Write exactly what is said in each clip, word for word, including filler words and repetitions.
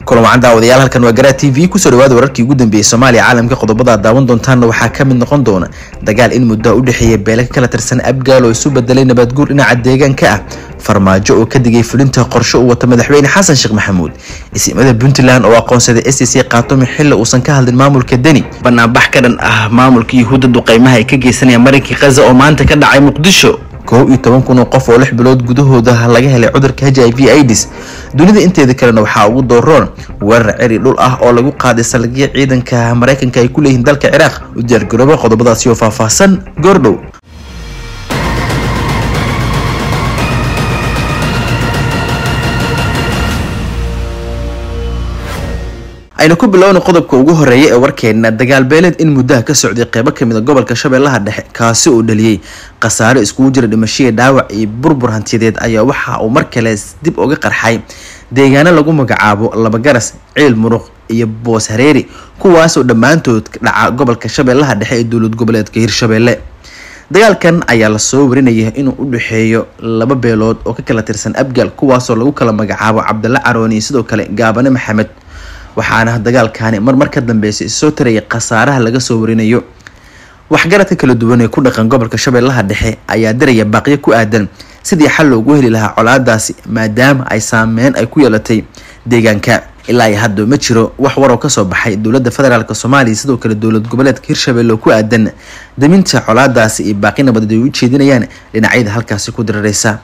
كلام عن دعوة halkan waa Garaa T V ku soo dhawaada wararkii ugu dambeeyay Soomaaliya caalamka qodobada daawan doontaan waxaa ka mid noqon doona dagaal in muddo u dhaxeeyay beelka kala tirsan Abgaal oo isu bedelay nabad guur dhinaca deegaanka ah farmaajo oo ka digay fulinta qorshe uu wato madaxweyne Xasan Sheekh Maxamuud ismada Puntland oo aqoonsaday S C C qaatoomi xilli uusan ka hadlin maamulka dani banaanbax ka dhan ah maamulka Yahuudda duqeymaha ay ka geysanayaan Mareykanka Gaza oo maanta ka dhacay Muqdisho kow iyo toban kun oo qof oo lix bilood gudahooda laga helay cudurka H I V AIDS dunida inteeda kalena waxa ugu dooron weerar ciri dhul ah oo lagu qaaday salgiga ciidanka Mareykanka ay ku leeyihiin dalka Ciraaq u diyaar garooba qodobadaasi oo faahfaahsan goordhow ayna ku bilowna qodobka ugu horeeyay ee warkeena dagaal beeled in muddo ka socday qaybo kamid ah gobolka Shabeellaha Dhexe kaasi oo dhaliyay qasaare isku jira dhimasho dhaawac iyo burbur hantiyadeed ayaa waxa uu mar kale dib uga qarxay deegaano lagu magacaabo laba garas ceel muruq iyo boos hareeri kuwaas oo dhamaantood dhaca gobolka Shabeellaha Dhexe ee dawlad goboleedka Hirshabeelle dagaalkan ayaa la soo warinayay inuu u dhaxeeyo laba beelood oo ka kala tirsan Abgaal kuwaas oo lagu kala magacaabo Cabdalla Carooni sidoo kale Gaabane Maxamed waxaana dagaalkaani mar mar ka dambeysay soo taray qasaaraha laga soo warinayo waxgaradka kala duwan ee ku dhaqan gobolka Shabeellaha Dhexe ayaa diraya baaqiyo ku aadan sidii xal loogu heli lahaa colaadaasi maadaama ay saameyn ay ku yeelatay deegaanka ilaa ay hadda ma jiro wax war oo ka soo baxay dawladda federaalka Soomaaliya sidoo kale dawlad goboleedka Hirshabeelle ku aadan daminta colaadaasi iyo baaqi nabad ay u jeedinayaan dhinacyada halkaasi ku dirareysa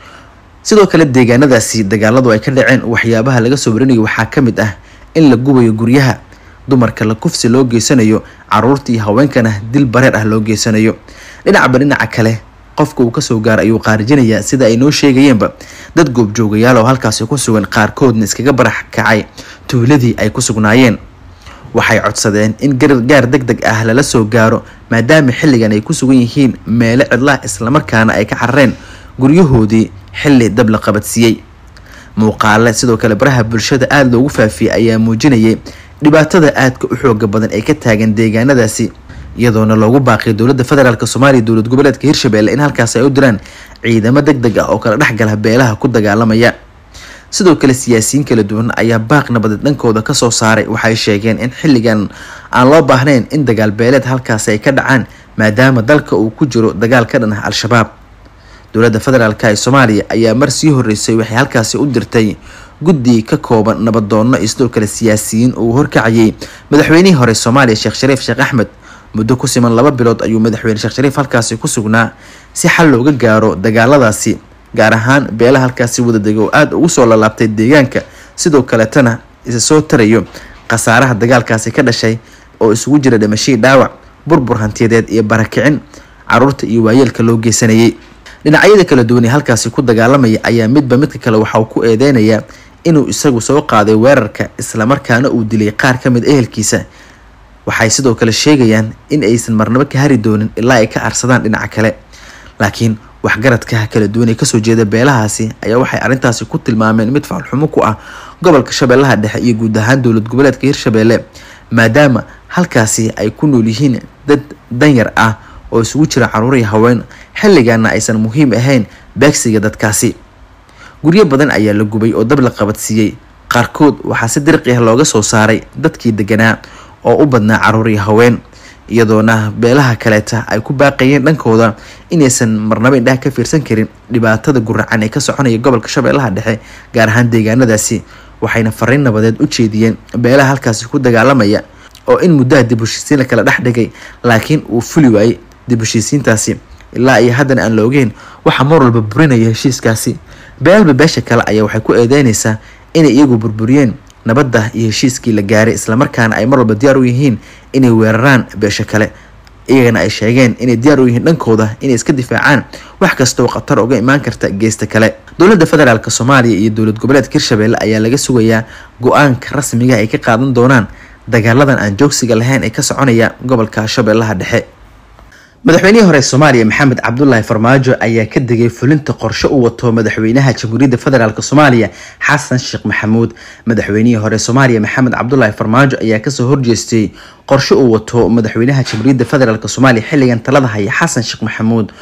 sidoo kale deegaanadaasi dagaaladu ay ka dhaceen waxyaabaha laga soo warinayo waxaa ka mid ah in la gubayo guryaha dumarka la kufsi loo geysanayo caruurta iyo haweenkana dil bareer ah loo geysanayo dhinaca dhinaca kale qofka uu ka soo gaar ayuu qaarijinaya sida ay noo sheegayeenba dad goob joogayaal oo halkaas ku sugan qaarkoodna iskaga barax kacay tuuladii ay ku sugnaayeen waxay codsadeen in gargaar degdeg ah lala soo gaaro maadaama xilligan ay ku sugan yihiin meel cidla isla markaana ay ka xarreen guryahoodii xilli dab la qabadsiiyay muuqaale sidoo kale baraha bulshada aad loogu faafiyay ayaa muujinayay dhibaatada aadka u xoog badan ee ka taagan deegaanadaasi iyadoona loogu baaqay dawladda federaalka Soomaaliya dawlad goboleedka Hirshabeelle in halkaas ay u diraan ciidamo degdeg ah oo kala dhaxgal beelaha ku dagaalamaya sidoo kale siyaasiyiin kala duwan ayaa baaq nabad dhankooda ka soo saaray waxay sheegeen in xilligan aan loo baahnayn in dagaal beeleed halkaas ay ka dhacaan maadaama dalka uu ku jiro dagaal ka dhan ah al-shabaab dawladda federaalka ee Soomaaliya ayaa mar sii horeysay waxay halkaas u dirtay guddi ka kooban nabadoono isdoo kale siyaasiyiin oo horkacayay madaxweynihii hore Soomaaliya Sheekh Shariif Sheekh Axmed muddo ku siman laba bilood ayuu madaxweyne Sheekh Shariif halkaas ku sugnaa si xal looga gaaro dagaaladaasi gaar ahaan beelaha halkaas wada dego aad ugu soo laabtay deegaanka sidoo kale tana isa soo tarayo qasaaraha dagaalkaasi ka dhashay oo isugu jira dhimasho dhaawac burbur hantiyadeed iyo barakicin caruurta iyo waayeelka loo geysanayay dhinacyada kala duwan ee halkaas ku dagaalamaya ayaa midba midka kale waxa uu ku eedeynaya inuu isagu soo qaaday weerarka isla markaana uu dilay qaar ka mid ehelkiisa waxay sidoo kale sheegayaan in aysan marnaba ka hari doonin ilaa ay ka arsadaan dhinaca kale laakiin waxgaradka kala duwan ee ka soo jeeda beelahaasi ayaa waxay arintaasi ku tilmaameen mid faal xumo ku ah gobolka Shabeellaha Dhexe iyo guud ahaan dawlad goboleedka Hirshabeelle maadaama halkaasi ay ku nool yihiin dad danyar ah oo isugu jira caruur iyo haween xilligaana aysan muhiim ahayn beegsiga dadkaasi guryo badan ayaa la gubay oo dab la qabadsiiyay qaarkood waxaa si dirqi ah looga soo saaray dadkii deganaa oo u badnaa caruur iyo haween iyadoona beelaha kaleeta ay ku baaqayeen dhankooda inaysan marnaba indhaha ka fiirsan karin dhibaatada guracan ee ka soconaya gobolka Shabeellaha Dhexe gaar ahaan deegaanadaasi waxayna fariin nabadeed u jeediyeen beelaha halkaas ku dagaalamaya oo in muddo dib u heshiisiin kala dhex dhigay laakiin uu fuli waayay dib u heshiisiintaasi ilaa ay hadan aan loogeen waxa mar walba burinaya heshiiskaasi beelba beesha kale ayaa waxay ku eedeynaysaa inay iyagu burburiyeen nabadda iyo heshiiskii la gaaray isla markaana ay mar walba diyaar u yihiin inay weeraraan beesha kale iyagana ay sheegeen inay diyaar u yihiin dhankooda inay iska difaacaan wax kasta oo khatar uga imaan karta geesta kale dawladda federaalka Soomaaliya iyo dawlad goboleedka Hirshabeelle ayaa laga sugayaa go'aanka rasmiga ay ka qaadan doonaan dagaaladan aan joogsiga lahayn ee ka soconaya gobolka Shabeellaha Dhexe madaxweynihii hore Soomaaliya Maxamed Cabdullaahi Farmaajo ayaa ka digay fulinta qorshe uu wato madaxweynaha Jamhuuriyadda Federaalka Soomaaliya Xasan Sheekh Maxamuud madaxweynihii hore Soomaaliya Maxamed Cabdullaahi Farmaajo ayaa ka soo horjeestay qorshe uu wato madaxweynaha Jamhuuriyadda Federaalka Soomaaliya xilligan talada haya Xasan Sheekh Maxamuud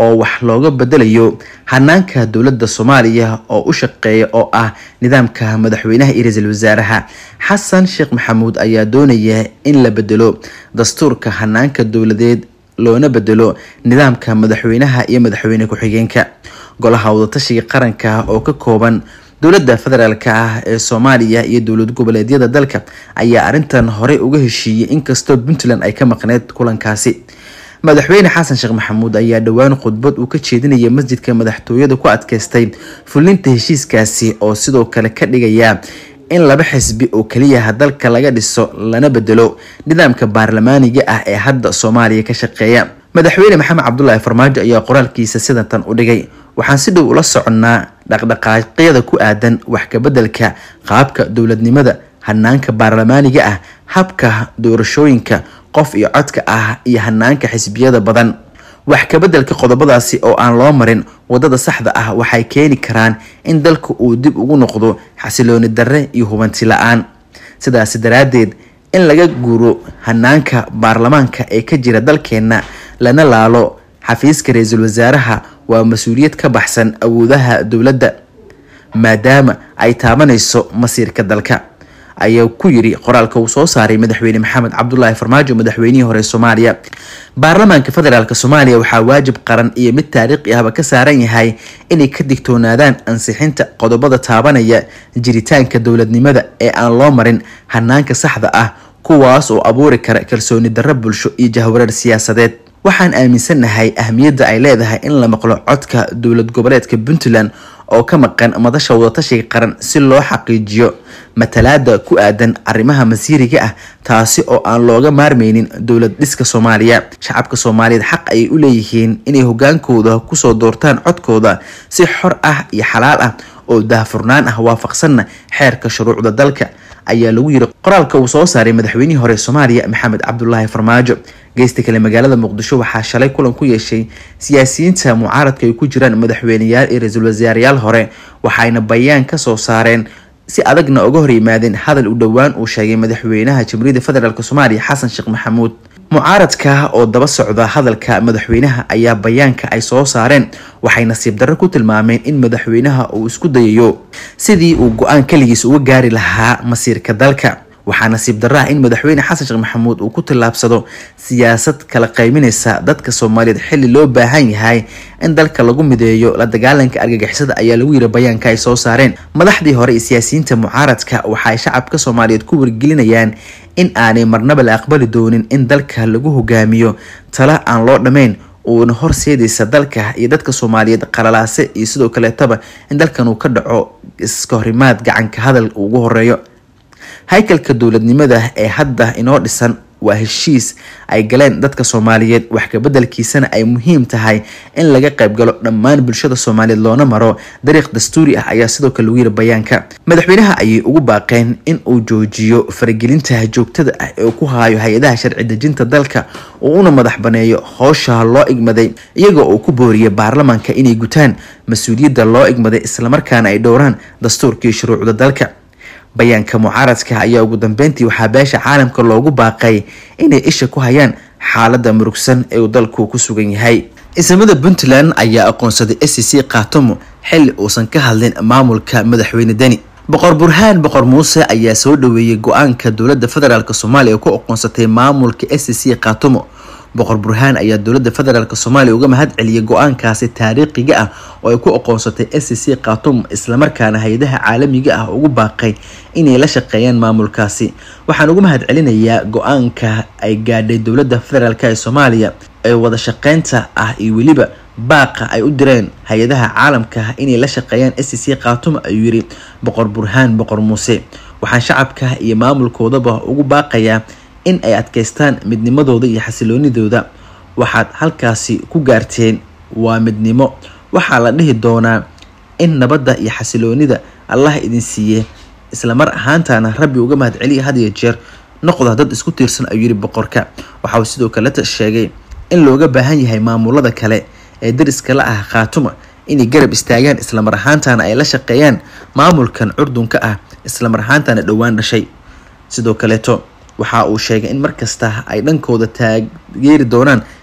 oo wax looga bedelayo hanaanka dowladda Soomaaliya oo u shaqeeya oo ah nidaamka madaxweynaha iyo ra'iisul wasaaraha. Xasan Sheekh Maxamuud ayaa doonaya in la bedelo dastuurka hanaanka dowladeed loona bedelo nidaamka madaxweynaha iyo madaxweyne ku-xigeenka. Golaha wadatashiga qaranka oo ka kooban dowladda federaalka ah ee Soomaaliya iyo dowlad goboleedyada dalka ayaa arintan hore uga heshiiyay inkastoo Puntland ay ka maqneed kulankaasi. madaxweyne Xasan Sheekh Maxamuud ayaa dhawaan khudbad uu ka jeedinayay masjidka madaxtooyada ku adkaystay fulinta heshiiskaasi oo sidoo kale ka dhigaya in laba xisbi oo kaliya dalka laga dhiso lana bedelo nidaamka baarlamaaniga ah ee hadda Soomaaliya ka shaqeeya. madaxweyne Maxamed Cabdullaahi Farmaajo ayaa qoraalkiisa sidan tan u dhigay: waxaan si dhow ula soconnaa dhaqdhaqaaqyada ku aadan wax ka bedelka qaabka dowladnimada, hanaanka baarlamaaniga ah, habka doorashooyinka qof iyo codka ah iyo hanaanka xisbiyada badan. wax ka bedelka qodobadaasi oo aan loo marin wadada saxda ah waxay keeni karaan in dalku uu dib ugu noqdo xasilooni darre iyo hubanti la'aan. sidaas daraadeed in laga guuro hanaanka baarlamaanka ee ka jira dalkeena lana laalo xafiiska ra'iisul wasaaraha waa mas'uuliyad ka baxsan awoodaha dowladda maadaama ay taabanayso masiirka dalka, ayaa ku yiri qoraalka uu soo saaray madaxweyne Maxamed Cabdullaahi Farmaajo madaxweynihii hore Soomaaliya. baarlamaanka federaalka Soomaaliya waxaa waajib qaran iyo mid taariikhi ah ka saaran yahay inay ka digtoonaadaan ansixinta qodobada taabanaya jiritaanka dowladnimada ee aan loo marin hanaanka saxda ah, kuwaas oo abuuri kara kalsooni darro bulsho iyo jahwareer siyaasadeed. waxaan aaminsanahay ahmiyadda ay leedahay in la maqlo codka dowlad goboleedka Puntland oo ka maqan madasha wadatashiga qaran si loo xaqiijiyo matalaada ku aadan arrimaha masiiriga ah, taasi oo aan looga maarmeynin dowlad dhiska Soomaaliya. shacabka Soomaaliyeed xaq ay u leeyihiin inay hogaankooda ku soo doortaan codkooda si xor ah iyo xalaal ah oo daahfurnaan ah waafaqsan xeerka shuruucda dalka, ayaa lagu yiri qoraalka uu soo saaray madaxweynihii hore Soomaaliya Maxamed Cabdullaahi Farmaajo. geesta kale magaalada Muqdisho waxaa shalay kulan ku yeeshay siyaasiyiinta mucaaradka ay ku jiraan madaxweynayaal iyo ra'iisul wasaareyaal hore, waxayna bayaan ka soo saareen si adagna uga hor yimaadeen hadal u dhawaan uu sheegay madaxweynaha Jamhuuriyadda Federaalka Soomaaliya Xasan Sheekh Maxamuud. mucaaradka oo daba socda hadalka madaxweynaha ayaa bayaanka ay soo saareen waxay nasiib darro ku tilmaameen in madaxweynaha uu isku dayayo sidii uu go'aan kaligiis uga gaari lahaa masiirka dalka. waxaa nasiib darro ah in madaxweyne Xasan Sheekh Maxamuud uu ku tilaabsado siyaasad kala qayminaysa dadka Soomaaliyeed xilli loo baahan yahay in dalka lagu mideeyo la dagaalanka argagixisada, ayaa lagu yiri bayaanka ay soo saareen. madaxdii hore ee siyaasiyiinta mucaaradka waxay shacabka Soomaaliyeed ku wargelinayaan in aanay marnaba la aqbali doonin in dalka lagu hogaamiyo tala aan loo dhameyn uuna horseedaysa dalka iyo dadka Soomaaliyeed qalalaase iyo sidoo kale taba in dalkan uu ka dhaco iska horimaad gacanka hadal ugu horeeyo. haykalka dowladnimada ee hadda inoo dhisan waa heshiis ay galeen dadka Soomaaliyeed, wax ka bedelkiisana ay muhiim tahay in laga qayb galo dhammaan bulshada Soomaaliyeed loona maro dariiq dastuuri ah, ayaa sidoo kale lagu yiri bayaanka. madaxweynaha ayay ugu baaqeen in uu joojiyo faragelinta joogtada ah ee ku haayo hay'adaha sharci dejinta dalka oo una madax baneeyo howsha loo igmaday, iyagoo uu ku booriyay baarlamaanka inay gutaan mas'uuliyadda loo igmaday isla markaana ay dhowraan dastuurka iyo shuruucda dalka. bayaanka mucaaradka ayaa ugu dambeyntii waxaa beesha caalamka loogu baaqay inay isha ku hayaan xaaladda murugsan ee uu dalku ku sugan yahay. ismada Puntland ayaa aqoonsaday S C C Khaatumo xilli uusan ka hadlin maamulka madaxweyne Deni. boqor Burhaan boqor Muuse ayaa soo dhaweeyay go'aanka dowladda federaalka Soomaaliya ku aqoonsatay maamulka S C C Khaatumo. boqor Burhaan ayaa dowladda federaalka Soomaaliya uga mahad celiyay go'aankaasi taariikhiga ah oo ay ku aqoonsatay S C C Khaatumo, isla markaana hay'adaha caalamiga ah ugu baaqay inay la shaqeeyaan maamulkaasi. waxaan ugu mahad celinayaa go'aanka ay gaadhay dowladda federaalka ee Soomaaliya ee wada shaqeynta ah iyo weliba baaqa ay u direen hay'adaha caalamka inay la shaqeeyaan S C C Khaatumo, ayuu yiri boqor Burhaan boqor Muuse. waxaan shacabka iyo maamulkoodaba ugu baaqayaa in ay adkeystaan midnimadooda iyo xasiloonidooda. waxaad halkaasi ku gaarteen waa midnimo. waxaa la dhihi doonaa in nabadda iyo xasiloonida Allah idin siiye, isla mar ahaantaana Rabbi uga mahad celiya had iyo jeer noqda dad isku tiirsan, ayuu yiri boqorka. waxa uu sidoo kale sheegay in looga baahan yahay maamulada kale ee dariska la ah Khaatumo inay garab istaagaan, isla mar ahaantaana ay la shaqeeyaan maamulkan curdunka ah, isla mar ahaantaana dhawaan dhashay. sidoo kale to waxa uu sheegay in markasta ay dhankooda taageeri doonaan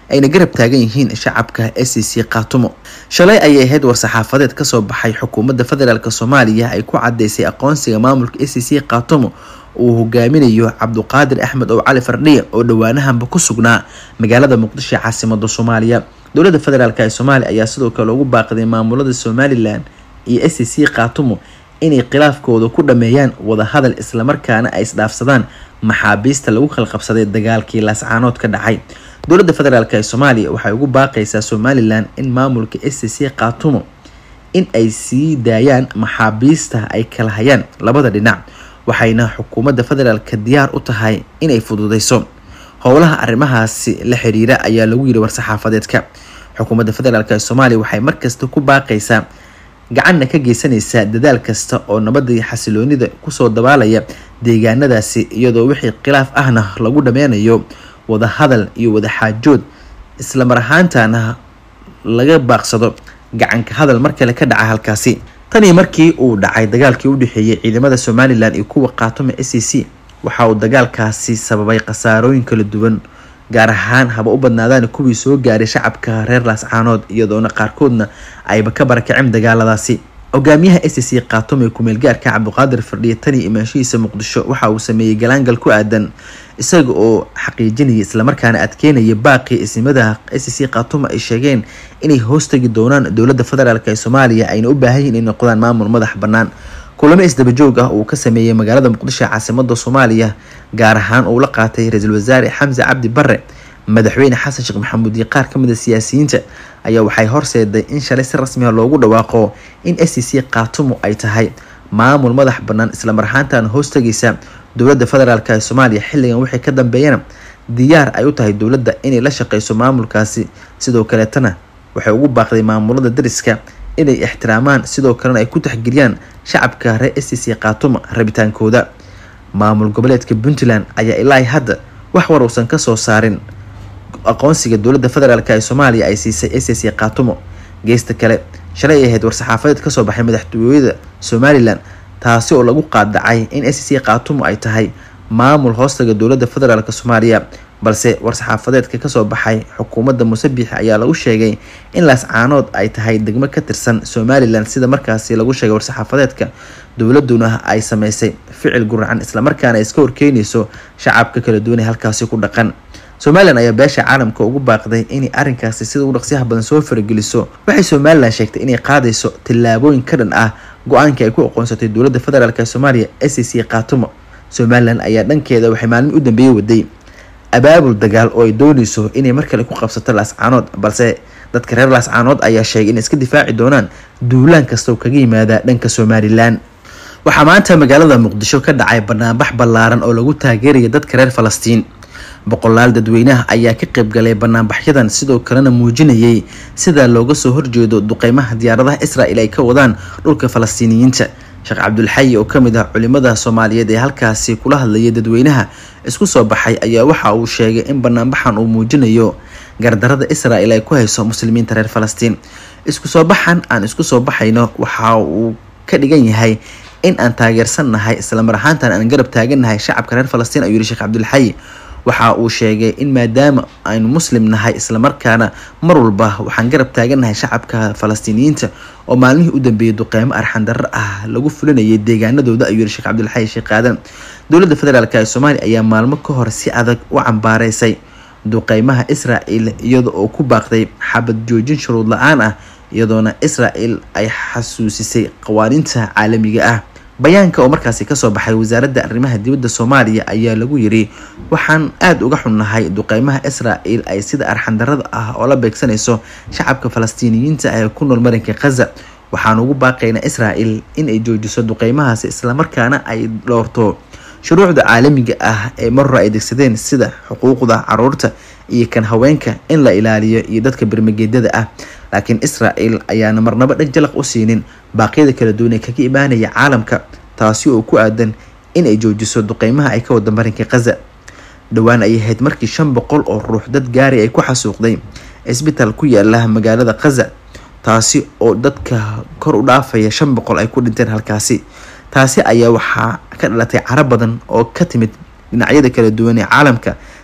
ayna garab taagan yihiin shacabka S C Khaatumo. Shalay ayay ahayd war-saxaafadeed ka soo baxay xukuumadda federaalka Soomaaliya ay ku cadeysay aqoonsiga maamulka S C Khaatumo uu hogaaminayo Cabduqaadir Axmed oo Cali Fardhiye oo dhawaanahanba ku sugnaa magaalada Muqdisho ee caasimadda Soomaaliya. Dowladda federaalka ee Soomaaliya ayaa sidoo kale ugu baaqday maamulada Somaliland iyo S C Khaatumo inay khilaafkooda ku dhameeyaan wada hadal isla markaana ay isdhaafsadaan maxaabiista lagu khalqabsaday dagaalkii Laascaanood ka dhacay. Dowladda federaalka ee Soomaaliya waxay ugu baaqaysaa Somaliland in maamulka S C Khaatumo in ay sii daayaan maxaabiista ay kala hayaan labada dhinac, waxayna xukuumadda federaalka diyaar u tahay inay fududeyso howlaha arrimahaasi la xiriira ayaa lagu yiri war-saxaafadeedka. Xukuumadda federaalka ee Soomaaliya waxay markasta ku baaqaysaa gacanna ka geysanaysa dadaal kasta oo nabadda iyo xasiloonida kusoo dabaalaya deegaanadaasi, iyadoo wixii khilaaf ahna lagu dhameynayo wada hadal iyo wada xaajood, isla mar ahaantaana laga baaqsado gacanka hadal mar kale ka dhaca halkaasi. tani markii uu dhacay dagaalkii u dhexeeyay ciidamada Somaliland iyo kuwa Khaatumo S C waxa uu dagaalkaasi sababay khasaarooyin kala duwan, gaar ahaan haba u badnaadaan kuwii soo gaaray shacabka reer Laascaanood, iyadoona qaarkoodna ayba ka barakaceen dagaaladaasi. hogaamiyaha S C Khaatumo ee kumeel gaarka Cabduqaadir Fardhiye tani imaanshihiisa Muqdisho waxa uu sameeyay galaangal ku aadan isaga oo xaqiijinaya isla markaana adkeynaya baaqi ismada S C Khaatumo ay sheegeen inay hoostagi doonaan dowladda federaalka ee Soomaaliya ayna u baahan yihiin inay noqdaan maamul madax bannaan. kulamo isdaba joog ah uu ka sameeyay magaalada Muqdisho ee caasimadda Soomaaliya, gaar ahaan uu la qaatay ra'iisul wasaare Xamza Cabdi Barre, madaxweyne Xasan Sheekh Maxamuud iyo qaar kamid ah siyaasiyiinta ayaa waxay horseeday in shalay si rasmi ah loogu dhawaaqo in S C Khaatumo ay tahay maamul madax bannaan isla mar ahaantaana hoostagaysa dowladda federaalka ee Soomaaliya. xilligan wixii ka dambeeyana diyaar ay u tahay dowladda inay la shaqeyso maamulkaasi, sidoo kale tana waxay ugu baaqday maamulada dariska inay ixtiraamaan sidoo kalena ay ku taxgeliyaan shacabka reer S C Khaatumo rabitaankooda. maamul goboleedka Puntland ayaa ilaa hadda wax war uusan ka soo saarin aqoonsiga dowladda federaalka ee Soomaaliya ay siisay S C Khaatumo. geesta kale shalay ahayd war-saxaafadeed ka soo baxay madaxtooyada Somaliland taasi oo lagu qaadacay in S C Khaatumo ay tahay maamul hoostaga dowladda federaalka Soomaaliya, balse war-saxaafadeedka ka soo baxay xukuumadda Musabbix ayaa lagu sheegay in Laascaanood ay tahay degmo ka tirsan Somaliland, sida markaasi lagu sheegay war-saxaafadeedka. dowladuna ay sameysay ficil guracan isla markaana ay iska horkeynayso shacabka kala duwan ee halkaasi ku dhaqan. Somaliland ayaa beesha caalamka ugu baaqday inay arrinkaasi sida ugu dhaqsiyaha badan soo farageliso. waxay Somaliland sheegtay inay qaadayso tillaabooyin ka dhan ah go-aankii ay ku aqoonsatay dowladda federaalka ee Soomaaliya S C Khaatumo. Somaliland ayaa dhankeeda waxay maalin u dambeeyay waday abaabul dagaal oo ay doonayso inay mar kale ku qabsato Laascaanood, balse dadka reer Laascaanood ayaa sheegay inay iska difaaci doonaan duulaan kasta oo kaga yimaada dhanka Somaliland. waxaa maanta magaalada Muqdisho ka dhacay banaanbax ballaaran oo lagu taageerayo dadka reer Falastiin. boqolaal dadweynaha ayaa ka qayb galay banaanbaxyadan, sidoo kalena muujinayay sida looga soo horjeedo duqeymaha diyaaradaha Israa'iil ay ka wadaan dhulka Falastiiniyiinta. Sheekh Cabdulxayi oo kamid ah culimada Soomaaliyeed ee halkaasi kula hadlayay dadweynaha isku soo baxay ayaa waxa uu sheegay in banaanbaxan uu muujinayo gardarada Israa'iil ay ku hayso muslimiinta reer Falastiin. isku soo baxan aan isku soo baxayno waxa uu ka dhigan yahay in aan taageersanahay isla mar ahaantan aan garab taaganahay shacabka reer Falastiin, ayuu yiri Sheekh Cabdulxayi. waxa uu sheegay in maadaama aynu muslim nahay isla markaana mar walba waxaan garab taaganahay shacabka Falastiiniyiinta oo maalmihii u dambeeyay duqeymo arxan darro ah lagu fulinayay deegaanadooda, ayuu yiri Sheekh Cabdulxayi Sheekh Aadan. dowladda federaalka ee Soomaaliya ayaa maalmo ka hor si adag u cambaareysay duqeymaha Israa'iil iyada oo ku baaqday xabad joojin shuruud la'aan ah, iyadoona Israa'iil ay xasuusisay qawaaniinta caalamiga ah. bayaanka oo markaasi ka soo baxay wasaaradda arrimaha dibadda Soomaaliya ayaa lagu yiri waxaan aad uga xunnahay duqeymaha Israa'iil ay sida arxan darrada ah oo la beegsanayso shacabka Falastiiniyiinta ee ku nool marinka Gaza. waxaan ugu baaqaynaa Israa'iil in ay joojiso duqeymahaasi isla markaana ay dhowrto shuruucda caalamiga ah ee mar hore ay degsadeen sida xuquuqda carruurta iyo kan haweenka in la ilaaliyo iyo dadka birmageedada ah. laakiin Israa'iil ayaana marnaba dhag jalaq u siinin baaqyada kala duwan ee kaga imaanaya caalamka, taasi oo ku aadan in ay joojiso duqeymaha ay ka wada marinka Gaza. dhawaan ay ahayd markii shan boqol oo ruux dad gaari ay ku xasuuqday isbitaal ku yaala magaalada Gaza, taasi oo dadka kor u dhaafaya shan boqol ay ku dhinteen halkaasi. taasi ayaa waxaa ka dhalatay carab badan oo ka timid dhinacyada kala duwan ee caalamka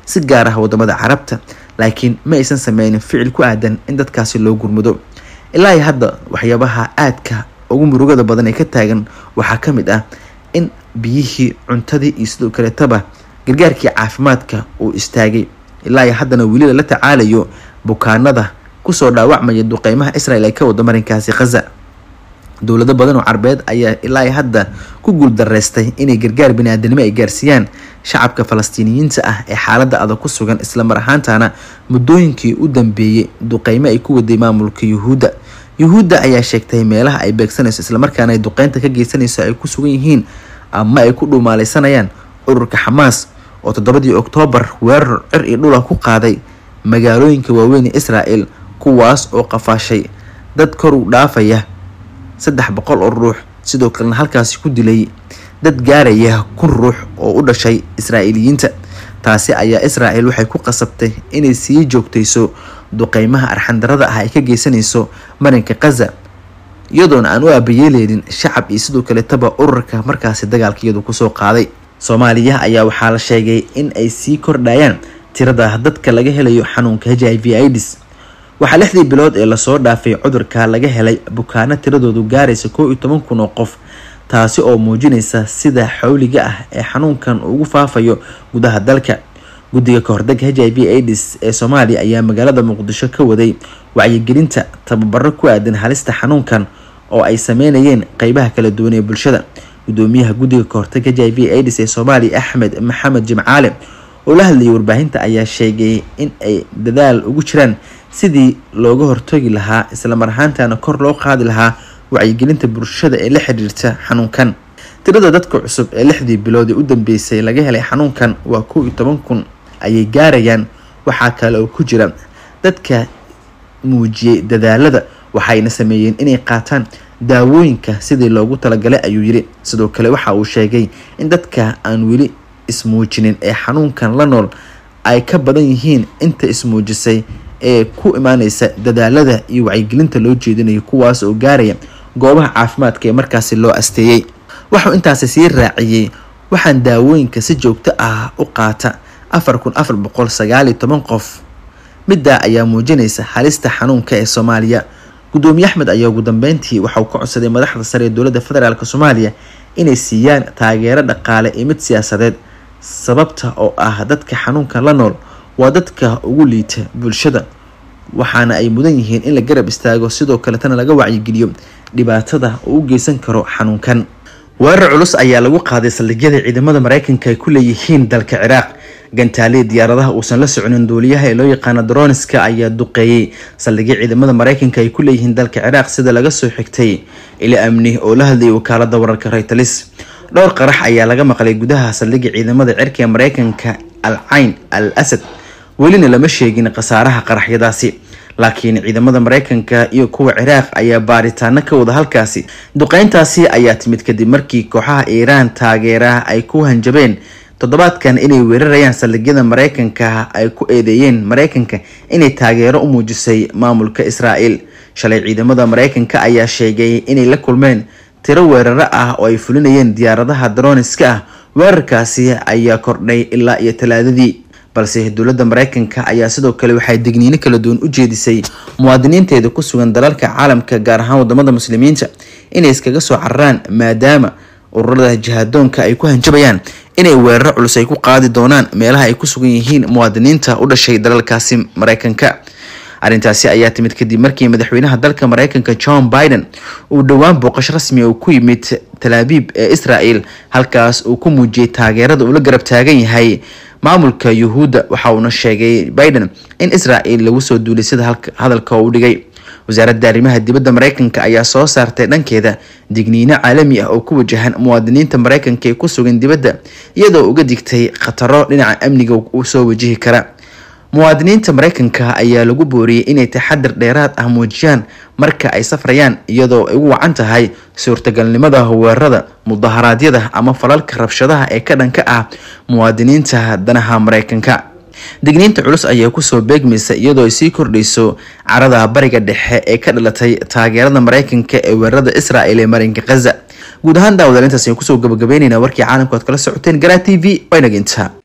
si gaar ah wadamada carabta laakiin ma aysan sameynin ficil ku aadan in dadkaasi loo gurmudo. ilaa hadda waxyaabaha aadka ugu murugada badan ee ka taagan waxaa ka mid ah in biyihii cuntadii iyo sidoo kale taba gargaarkii caafimaadka uu istaagay. ilaa haddana weli la tacaalayo bukaanada kusoo dhaawacmaya duqeymaha Israel ay ka wada marinkaasi Gaza. dowlado badan oo Carbeed ayaa ilaa hadda ku guuldareystay inay gargaar bini'aadanimo ay gaarsiiyaan shacabka Falastiiniyiinta ah ee xaaladda adag ku sugan, isla mar ahaantaana muddooyinkii u dambeeyay duqeymo ay ku waday maamulka Yuhuudda. Yuhuudda ayaa sheegtay meelaha ay beegsanayso isla markaana ay duqeynta ka geysanayso ay ku sugan yihiin ama ay ku dhumaalaysanayaan ururka Xamaas oo toddobadii Oktoobar weerar cir iyo dhul ku qaaday magaalooyinka waaweyn ee Israel, kuwaas oo qafaashay dad kor u dhaafaya saddex boqol oo ruux, sidoo kalena halkaasi ku dilay dad gaaraya kun ruux oo u dhashay Israa'iiliyiinta. taasi ayaa Israel waxay ku qasabtay inay sii joogtayso duqeymaha arxandarada ah ay ka geysanayso marinka Gaza, iyadoona aan u aabayeelin shacab iyo sidoo kale taba ururka markaasi dagaalkiyadu kusoo qaaday. Soomaaliya ayaa waxaa la sheegay in ay sii kordhayaan tirada dadka laga helayo xanuunka H I V AIDS. waxaa lixdii bilood ee lasoo dhaafay cudurka laga helay bukaano tiradoodu gaaraysa kow iyo toban kun oo qof, taasi oo muujinaysa sida xawliga ah ee xanuunkan ugu faafayo gudaha dalka. guddiga ka hortagga H I V AIDS ee Soomaaliya ayaa magaalada Muqdisho ka waday wacyigelinta tababaro ku aadan halista xanuunkan oo ay sameynayeen qaybaha kala duwan ee bulshada. gudoomiyaha guddiga ka hortagga H I V AIDS ee Soomaaliya Axmed Maxamed Jimcaale oo la hadlayay warbaahinta ayaa sheegay in ay dadaal ugu jiraan sidii looga hortagi lahaa isla mar ahaantaana kor loo qaadi lahaa wacyigelinta bulshada ee la xiriirta xanuunkan. tirada dadka cusub ee lixdii bilood ee u dambeysay laga helay xanuunkan waa kow iyo toban kun ayay gaarayaan. waxaa kale oo ku jira dadka muujiyay dadaalada, waxayna sameeyeen inay qaataan daawooyinka sidii loogu talagalay ayuu yiri. sidoo kale waxa uu sheegay in dadka aan weli ismuujinin ee xanuunkan la nool ay ka badan yihiin inta ismuujisay ee ku imaanaysa dadaalada iyo wacyigelinta loo jeedinayo, kuwaas oo gaaraya goobaha caafimaadka ee markaasi loo asteeyay. wuxuu intaasi sii raaciyay waxaan daawooyinka si joogto ah u qaata afar kun afar boqol sagaal iyo toban qof. midda ayaa muujinaysa halista xanuunka ee Soomaaliya. gudoomiye Axmed ayaa ugu dambeyntii waxa uu ka codsaday madaxda sare ee dowladda federaalka Soomaaliya inay siiyaan taageero dhaqaale iyo mid siyaasadeed, sababta oo ah dadka xanuunkan la nool waa dadka ugu liita bulshada, waxaana ay mudan yihiin in la garab istaago, sidoo kale tan laga wacyigeliyo dhibaatada uu u geysan karo xanuunkan. weerar culus ayaa lagu qaaday saldhigyada ciidamada Mareykanka ay ku leeyihiin dalka Ciraaq. gantaale diyaaradaha uusan la soconin duuliyaha ee loo yaqaan droniska ayaa duqeeyay saldhigyada ciidamada Mareykanka ay ku leeyihiin dalka Ciraaq, sida laga soo xigtay ila amni oo la hadlay wakaalada wararka Reuters. dhowr qarax ayaa laga maqlay gudaha saldhigga ciidamada cirka ee Mareykanka Al Ain Al Asad. welina lama sheegin khasaaraha qaraxyadaasi, laakiin ciidamada Mareykanka iyo kuwa Ciraaq ayaa baaritaano ka wada halkaasi. duqeyntaasi ayaa timid kadib markii kooxaha Iiraan taageera ay ku hanjabeen toddobaadkan inay weerarayaan saldhigyada Mareykanka ay ku eedeeyeen Mareykanka inay taageero u muujisay maamulka Israel. shalay ciidamada Mareykanka ayaa sheegay inay la kulmeen tiro weeraro ah oo ay fulinayeen diyaaradaha droniska ah. weerarkaasi ayaa kordhay ilaa iyo talaadadii, balse dowladda Mareykanka ayaa sidoo kale waxay digniino kala duwan u jeedisay muwaadiniinteeda ku sugan dalalka caalamka, gaar ahaan wadamada muslimiinta, inay iskaga soo cararaan maadaama ururada jihadoonka ay ku hanjabayaan inay weeraro culus ay ku qaadi doonaan meelaha ay ku sugan yihiin muwaadiniinta u dhashay dalalkaasi Mareykanka. arrintaasi ayaa timid kadib markii madaxweynaha dalka Mareykanka John Biden uu dhawaan booqasho rasmi ah ku yimid Tel Aviv ee Israel, halkaas uu ku muujiyay taageerada uu la garab taagan yahay maamulka Yuhuudda. waxa uu sheegay Biden in Israel lagu soo duulay sida hadalka uu dhigay. wasaaradda arrimaha dibadda Mareykanka ayaa soo saartay dhankeeda digniino caalami ah oo ku wajahan muwaadiniinta Mareykanka ee ku sugan dibadda, iyadoo uga digtay khataro dhinaca amniga uu soo wajihi kara. muwaadiniinta Mareykanka ayaa lagu booriyay inay taxadar dheeraad ah muujiyaan marka ay safrayaan, iyadoo ay ugu wacan tahay suurtagalnimada weerarada, mudaharaadyada ama falalka rabshadaha ee ka dhanka ah muwaadiniinta danaha Mareykanka. digniinta culus ayaa kusoo beegmaysa iyadoo ay sii kordhayso carada bariga dhexe ee ka dhalatay taageerada Mareykanka ee weerarada Israel ee marinka Gaza. guud ahaan daawadayaasha kusoo gabagabeynayna warkii caalamka oo kala socoteen Garaa T V oo inaga inta